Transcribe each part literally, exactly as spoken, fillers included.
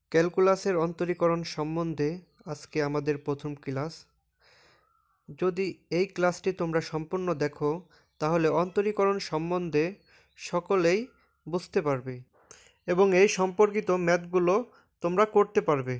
ক্যালকুলাসের অন্তরীকরণ সম্বন্ধে আজকে আমাদের প্রথম ক্লাস। যদি এই ক্লাসটি তোমরা সম্পূর্ণ দেখো তাহলে অন্তরীকরণ সম্বন্ধে সকলেই বুঝতে পারবে এবং এই সম্পর্কিত ম্যাথগুলো তোমরা করতে পারবে।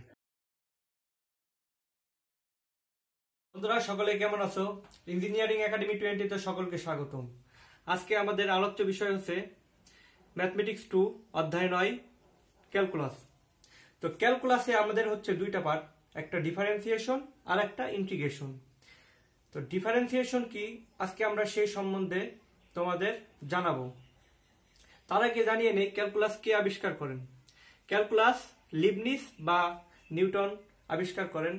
বন্ধুরা সকলে কেমন আছো? ইঞ্জিনিয়ারিং একাডেমি টোয়েন্টিতে সকলকে স্বাগতম। আজকে আমাদের আলোচ্য বিষয় হচ্ছে ম্যাথমেটিক্স টু অধ্যায় নয় ক্যালকুলাস। তো ক্যালকুলাসে আমাদের হচ্ছে দুইটা পার্ট, একটা ডিফারেন্সিয়েশন আর একটা ইন্টিগ্রেশন। তো ডিফারেন্সিয়েশন কি আজকে আমরা সেই সম্বন্ধে তোমাদের জানাবো। তার আগে জানিয়ে নেই ক্যালকুলাস কে আবিষ্কার করেন। ক্যালকুলাস লিবনিজ বা নিউটন আবিষ্কার করেন।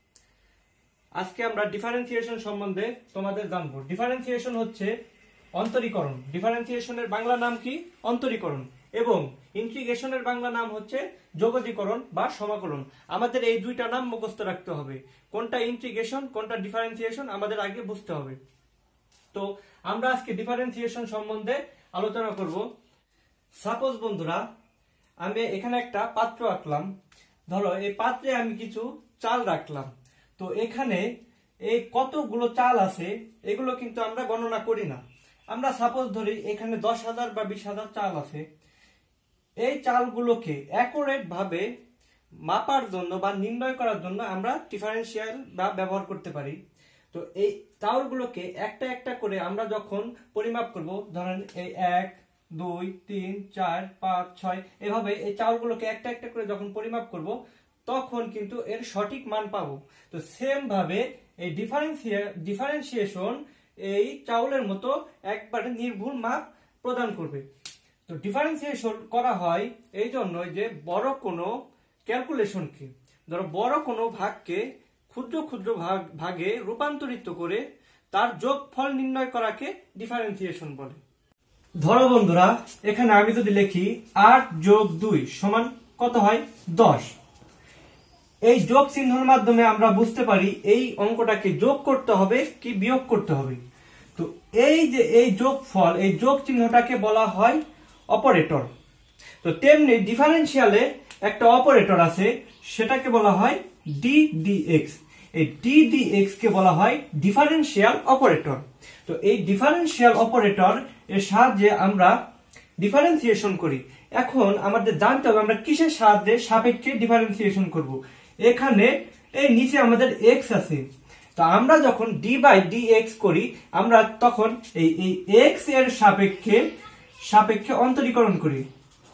আজকে আমরা ডিফারেন্সিয়েশন সম্বন্ধে তোমাদের জানবো। ডিফারেন্সিয়েশন হচ্ছে অন্তরীকরণ। ডিফারেন্সিয়েশনের বাংলা নাম কি? অন্তরীকরণ। এবং ইন্টিগ্রেশনের বাংলা নাম হচ্ছে যোগজীকরণ বা সমাকলন। আমাদের এই দুইটা নাম মুখস্থ রাখতে হবে। কোনটা ইন্টিগ্রেশন কোনটা ডিফারেন্সিয়েশন আমাদের আগে বুঝতে হবে। তো আমরা আজকে ডিফারেন্সিয়েশন সম্বন্ধে আলোচনা করব। সাপোজ বন্ধুরা, আমি এখানে একটা পাত্র আঁকলাম। ধরো এই পাত্রে আমি কিছু চাল রাখলাম। তো এখানে এই কতগুলো চাল আছে এগুলো কিন্তু আমরা গণনা করি না। আমরা সাপোজ ধরি এখানে দশ হাজার বা বিশ হাজার চাল আছে। এই চালগুলোকে অ্যাকুরেট ভাবে মাপার জন্য বা নির্ণয় করার জন্য আমরা ডিফারেন্সিয়াল বা ব্যবহার করতে পারি। তো এই চালগুলোকে একটা একটা করে আমরা যখন পরিমাপ করব, ধরেন এই এক দুই তিন চার পাঁচ ছয় এভাবে এই চালগুলোকে একটা একটা করে যখন পরিমাপ করব তখন কিন্তু এর সঠিক মান পাবো। তো সেম ভাবে এই ডিফারেন্সিয়া ডিফারেন্সিয়েশন এই চাউলের মতো একবারে নির্ভুল মাপ প্রদান করবে। তো ডিফারেন্সিয়েশন করা হয় এই জন্যই যে বড় কোনো ক্যালকুলেশনকে, ধরো বড় কোনো ভাগকে ক্ষুদ্র ক্ষুদ্র ভাগ ভাগে রূপান্তরিত করে তার যোগফল নির্ণয় করাকে ডিফারেন্সিয়েশন বলে। ধরো বন্ধুরা, এখানে আমি যদি লিখি আট যোগ দুই সমান কত হয়? দশ। এই যোগ চিহ্নের মাধ্যমে আমরা বুঝতে পারি এই অঙ্কটাকে যোগ করতে হবে কি বিয়োগ করতে হবে। তো এই যে এই যোগফল, এই যোগ চিহ্নটাকে বলা হয় অপারেটর। তো তেমনি ডিফারেন্সিয়ালে একটা অপারেটর আছে, সেটাকে বলা হয় ডি ডি এক্স। এই ডি ডি এক্স কে বলা হয় ডিফারেন্সিয়াল অপারেটর। তো এই ডিফারেন্সিয়াল অপারেটর এর সাহায্যে আমরা ডিফারেন্সিয়েশন করি। এখন আমাদের জানতে হবে আমরা কিসের সাহায্যে সাপেক্ষে ডিফারেন্সিয়েশন করব। এখানে এই নিচে আমাদের এক্স আছে। তো আমরা যখন ডি বাই ডি এক্স করি আমরা তখন এই এই এক্স এর সাপেক্ষে সাপেক্ষে অন্তরীকরণ করি।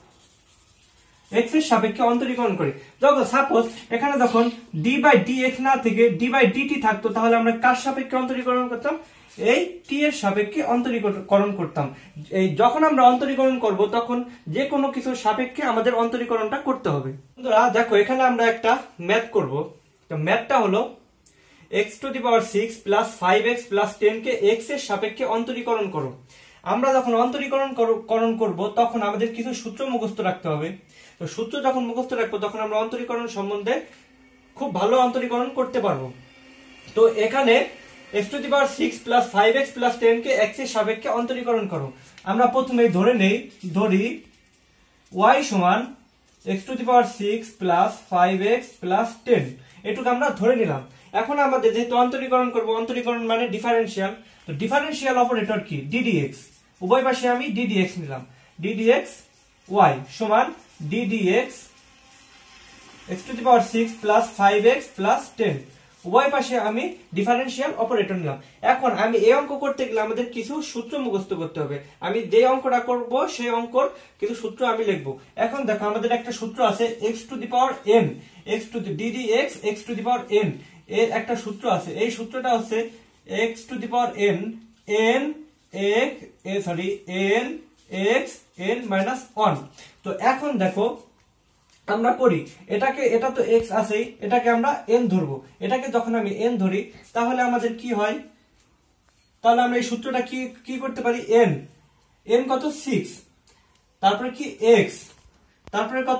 এক্স এর সাপেক্ষে অন্তরীকরণ করি। যখন সাপোজ এখানে যখন ডি বাই ডি এক্স না থেকে ডি বাই ডিটি থাকতো তাহলে আমরা কার সাপেক্ষে অন্তরীকরণ করতাম? এই টি এর সাপেক্ষে অন্তরীকরণ করতাম। এই যখন আমরা অন্তরীকরণ করব তখন যে কোনো কিছুর সাপেক্ষে আমাদের অন্তরীকরণটা করতে হবে। বন্ধুরা দেখো, এখানে আমরা একটা ম্যাথ করব। তো ম্যাথটা হলো X to the power six plus five X plus ten কে এক্স এর সাপেক্ষে অন্তরীকরণ করো। আমরা যখন অন্তরীকরণ করণ করব তখন আমাদের কিছু সূত্র মুখস্থ রাখতে হবে। তো সূত্র যখন মুখস্থ রাখবো তখন আমরা অন্তরীকরণ সম্বন্ধে খুব ভালো অন্তরীকরণ করতে পারবো। তো এখানে X to the power six plus five X plus ten কে এক্স এর সাপেক্ষে অন্তরীকরণ করো। আমরা প্রথমে ধরে নেই, ধরি ওয়াই সমান X to the power six plus five X plus ten, এটুকু আমরা ধরে নিলাম। এখন আমাদের যেহেতু অন্তরীকরণ করবো, অন্তরীকরণ মানে ডিফারেন্সিয়াল। তো ডিফারেন্সিয়াল অপারেটর কি? ডিডিএক্স। উভয় পাশে আমি ডিডিএক্স নিলাম। ডিডিএক্স ওয়াই সমান D D X X to the power six plus five X plus ten, উভয় পাশে আমি ডিফারেন্সিয়াল অপারেটর নিলাম। এখন আমি এই অঙ্ক করতে গেলে আমাদের কিছু সূত্র মুখস্থ করতে হবে। আমি যে অঙ্কটা করব সেই অঙ্কর কিছু সূত্র আমি লিখবো। এখন দেখো আমাদের একটা সূত্র আছে X to the power N, X to the D D X X to the power N এর একটা সূত্র আছে। এই সূত্রটা হচ্ছে X to the power N N X sorry N X N minus one. তো এখন দেখো আমরা করি এটাকে, এটা তো এক্স আছেই, এটাকে আমরা এন ধরবো। এটাকে যখন আমি এন ধরি তাহলে আমাদের কি হয়? তাহলে আমরা এই সূত্রটা কি কি করতে পারি? এন এন কত? সিক্স, তারপরে কি এক্স, তারপরে কত?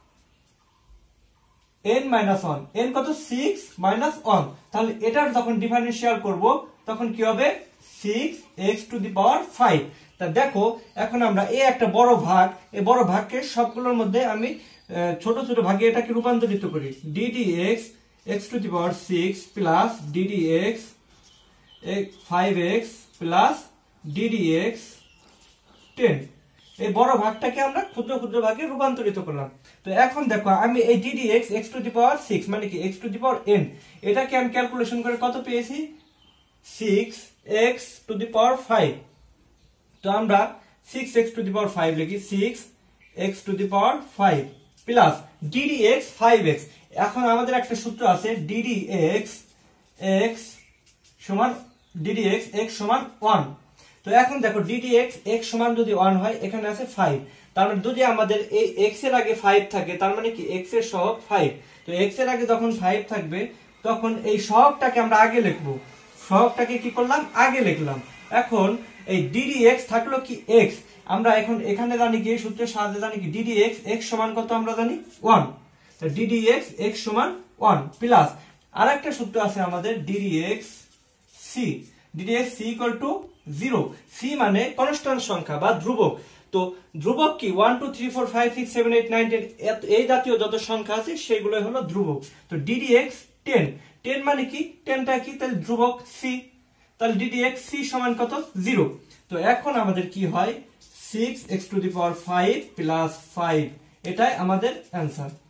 এন মাইনাস ওয়ান, এন কত? Six minus one. তাহলে এটার যখন ডিফারেন্সিয়াল করব তখন কি হবে? Six X to the power five. তা দেখো এখন আমরা এই একটা বড় ভাগ, এই বড় ভাগকে সবগুলোর মধ্যে আমি ছোট ছোট ভাগে এটাকে রূপান্তরিত করি, D D X X to the power six plus D D X five X plus D D X ten. এই বড় ভাগটাকে আমরা ক্ষুদ্র ক্ষুদ্র ভাগে রূপান্তরিত করলাম। তো এখন দেখো আমি এই D D X X to the power six মানে কি X to the power N, এটাকে আমি ক্যালকুলেশন করে কত পেয়েছি, six X to the power five. তো আমরা six X to the power five লিখি, six X to the power five plus D D X five X. এখন আমাদের একটা সূত্র আছে, ডিডি এক্স এক্স সমান ডিডি এক্স এক্স সমান ওয়ান। তো এখন দেখো ডিডি এক্স এক্স সমান যদি ওয়ান হয়, এখানে আছে ফাইভ, তার মানে যদি আমাদের এই এক্স এর আগে ফাইভ থাকে তার মানে কি এক্স এর সহগ ফাইভ। তো এক্স এর আগে যখন ফাইভ থাকবে তখন এই সহগটাকে আমরা আগে লিখবো, সহগটাকে কি করলাম আগে লিখলাম। এখন এই ডিডি এক্স থাকলো কি এক্স, আমরা এখন এখানে জানি কি সূত্রের সাহায্যে জানি কি ডিডি এক্স এক্স সমান কত আমরা জানি ওয়ান। তো ডিডি এক্স এক্স সমান ওয়ান প্লাস আর একটা সূত্র আছে আমাদের D D X C, D D X C equal to zero. C মানে কনস্ট্যান্ট সংখ্যা বা ধ্রুবক। তো ধ্রুবক কি one two three four five six seven eight nine ten, এই জাতীয় যত সংখ্যা আছে সেগুলো হলো ধ্রুবক। তো ডিডি এক্স টেন, টেন মানে কি টেনটা কি তাহলে ধ্রুবক সি, তাহলে ডিডি এক্স সি সমান কত জিরো। তো এখন আমাদের কি হয় six X to the power five plus five, এটাই আমাদের অ্যান্সার।